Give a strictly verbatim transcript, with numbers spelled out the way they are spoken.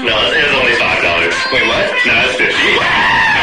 No, it was only five dollars. Wait, what? No, it's fifty.